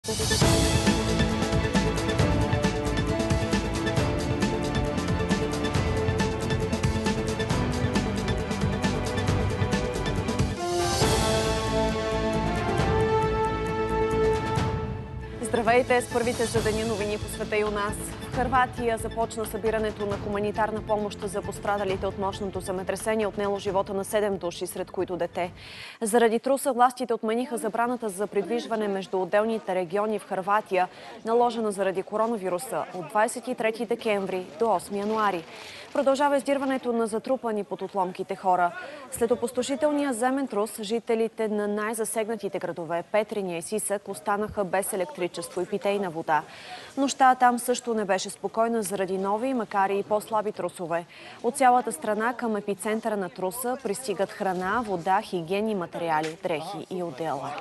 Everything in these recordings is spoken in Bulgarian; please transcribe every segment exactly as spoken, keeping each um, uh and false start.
Здравейте с първите за деня новини по света и у нас. В Хърватия започна събирането на хуманитарна помощ за пострадалите от мощното земетресение, отнело живота на седем души, сред които дете. Заради труса властите отмениха забраната за придвижване между отделните региони в Хърватия, наложена заради коронавируса от двадесет и трети декември до осми януари. Продължава издирването на затрупани под отломките хора. След опустошителния земетрус, жителите на най-засегнатите градове Петриня и Сисък останаха без електричество и питейна вода. Нощта там също не беше спокойна заради нови, макар и по-слаби трусове. От цялата страна към епицентъра на труса пристигат храна, вода, хигиенни материали, дрехи и одеяла.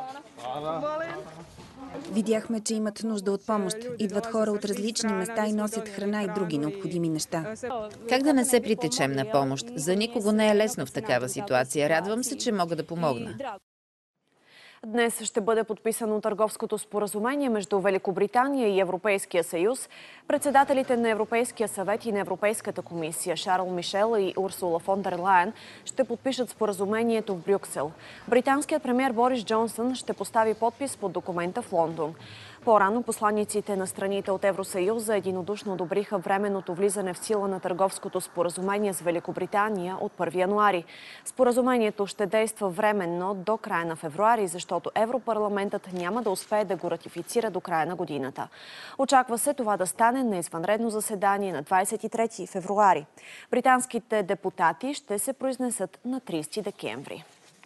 Видяхме, че имат нужда от помощ. Идват хора от различни места и носят храна и други необходими неща. Как да не се притечем на помощ? За никого не е лесно в такава ситуация. Радвам се, че мога да помогна. Днес ще бъде подписано търговското споразумение между Великобритания и Европейския съюз. Председателите на Европейския съвет и на Европейската комисия Шарл Мишел и Урсула фон дер Лайен ще подпишат споразумението в Брюксел. Британският премиер Борис Джонсън ще постави подпис под документа в Лондон. По-рано посланиците на страните от Евросъюза единодушно одобриха временното влизане в сила на търговското споразумение с Великобритания от първи януари. Споразумението ще действа временно до края на февруари, защото Европарламентът няма да успее да го ратифицира до края на годината. Очаква се това да стане на извънредно заседание на двадесет и трети февруари. Британските депутати ще се произнесат на тридесети декември.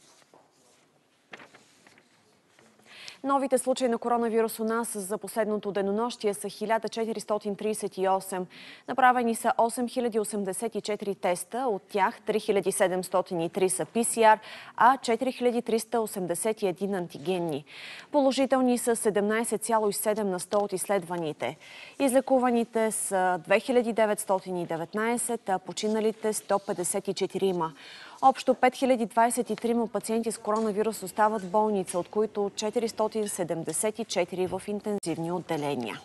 Новите случаи на коронавирус у нас за последното денонощие са хиляда четиристотин тридесет и осем. Направени са осем хиляди осемдесет и четири теста, от тях три хиляди седемстотин и три са Пи Си Ар, а четири хиляди триста осемдесет и един антигенни. Положителни са седемнадесет цяло и седем на сто от изследваните. Излекуваните са две хиляди деветстотин и деветнадесет, а починалите сто петдесет и четири. Общо пет хиляди двадесет и три пациенти с коронавирус остават в болница, от които четиристотин седемдесет и четири в интензивни отделения.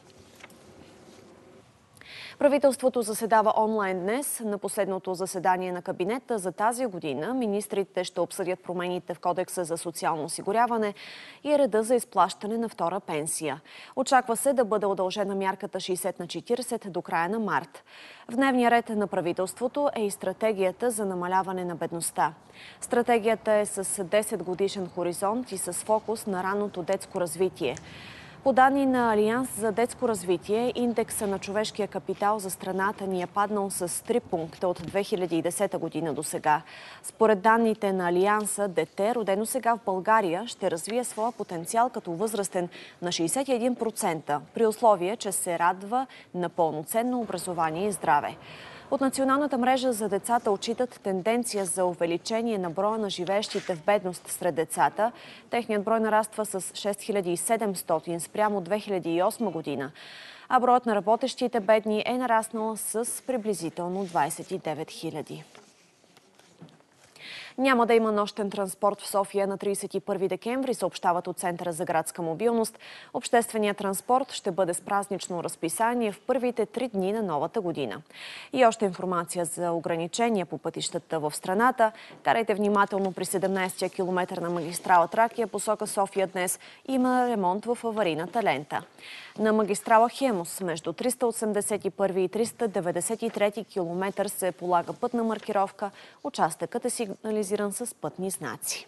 Правителството заседава онлайн днес. На последното заседание на кабинета за тази година министрите ще обсъдят промените в Кодекса за социално осигуряване и реда за изплащане на втора пенсия. Очаква се да бъде удължена мярката шейсет на четиридесет до края на март. В дневния ред на правителството е и стратегията за намаляване на бедността. Стратегията е с десет годишен хоризонт и с фокус на ранното детско развитие. По данни на Алианс за детско развитие, индекса на човешкия капитал за страната ни е паднал с три пункта от две хиляди и десета година до сега. Според данните на Алианса, дете, родено сега в България, ще развие своя потенциал като възрастен на шейсет и един процента, при условие, че се радва на пълноценно образование и здраве. От Националната мрежа за децата отчитат тенденция за увеличение на броя на живеещите в бедност сред децата. Техният брой нараства с шест хиляди и седемстотин спрямо две хиляди и осма година, а броят на работещите бедни е нараснал с приблизително двадесет и девет хиляди. Няма да има нощен транспорт в София на тридесет и първи декември, съобщават от Центъра за градска мобилност. Общественият транспорт ще бъде с празнично разписание в първите три дни на новата година. И още информация за ограничения по пътищата в страната. Карайте внимателно при седемнадесетия километър на магистрала Тракия, посока София днес има ремонт в аварийната лента. На магистрала Хемус между триста осемдесет и първи и триста деветдесет и трети километър се полага пътна маркировка. Участъкът е сигнализиран с пътни знаци.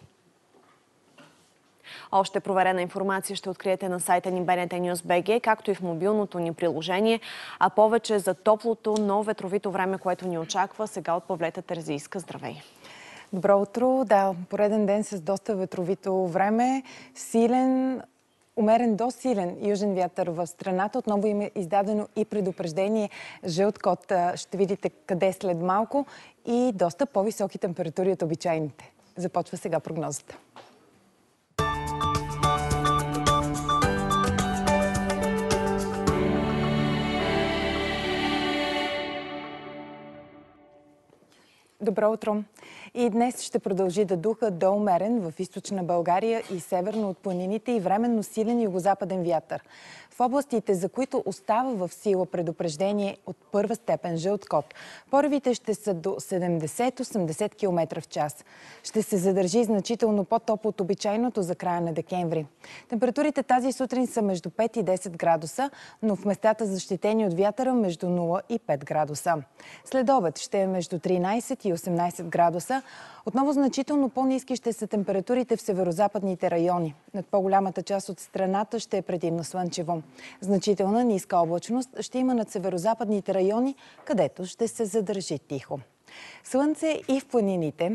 Още проверена информация ще откриете на сайта ни Б Н Т Нюз Б Г, както и в мобилното ни приложение. А повече за топлото, но ветровито време, което ни очаква сега от Павлета Терзийска. Здравей! Добро утро! Да, пореден ден с доста ветровито време. Силен, умерен до силен южен вятър в страната. Отново им е издадено и предупреждение жълт код. Ще видите къде след малко и доста по-високи температури от обичайните. Започва сега прогнозата. Добро утро! И днес ще продължи да духа до умерен в източна България и северно от планините и временно силен югозападен вятър. В областите, за които остава в сила предупреждение от първа степен жълт код, поривите ще са до седемдесет до осемдесет км в час. Ще се задържи значително по-топло от обичайното за края на декември. Температурите тази сутрин са между пет и десет градуса, но в местата защитени от вятъра между нула и пет градуса. След обед ще е между тринайсет и осемнайсет градуса. Отново значително по-ниски ще са температурите в северозападните райони. Над по-голямата част от страната ще е предимно слънчево. Значителна ниска облачност ще има над северозападните райони, където ще се задържи тихо. Слънце и в планините.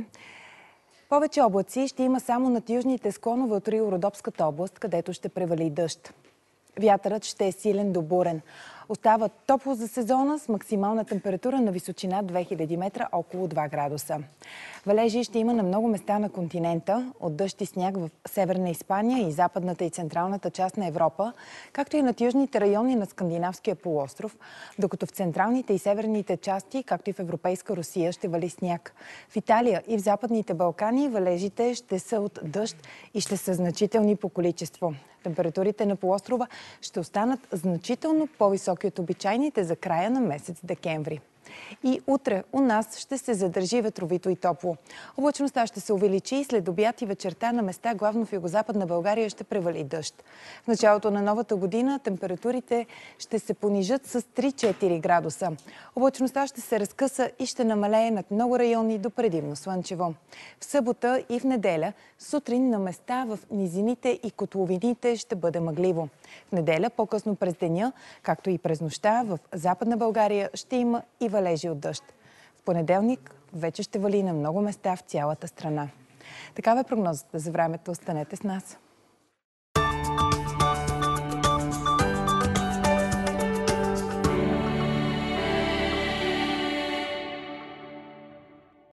Повече облаци ще има само над южните склонове от Рило-Родопската област, където ще превали дъжд. Вятърът ще е силен до бурен. Остава топло за сезона с максимална температура на височина две хиляди метра, около два градуса. Валежи ще има на много места на континента, от дъжд и сняг в Северна Испания и западната и централната част на Европа, както и над южните райони на Скандинавския полуостров, докато в централните и северните части, както и в Европейска Русия, ще вали сняг. В Италия и в Западните Балкани валежите ще са от дъжд и ще са значителни по количество. Температурите на полуострова ще останат значително по-високи от обичайните за края на месец декември. И утре у нас ще се задържи ветровито и топло. Облачността ще се увеличи и след обяд и вечерта на места, главно в югозападна България, ще превали дъжд. В началото на новата година температурите ще се понижат с три-четири градуса. Облачността ще се разкъса и ще намалее над много райони до предимно слънчево. В събота и в неделя сутрин на места в низините и котловините ще бъде мъгливо. В неделя по-късно през деня, както и през нощта, в Западна България ще има и валежи от дъжд. В понеделник вече ще вали на много места в цялата страна. Такава е прогнозата за времето. Останете с нас.